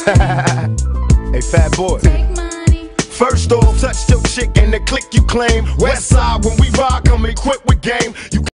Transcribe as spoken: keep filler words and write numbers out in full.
Hey, fat boy. Take money. First off, touch your chick and the click you claim. West side, when we rock, come equipped with game. You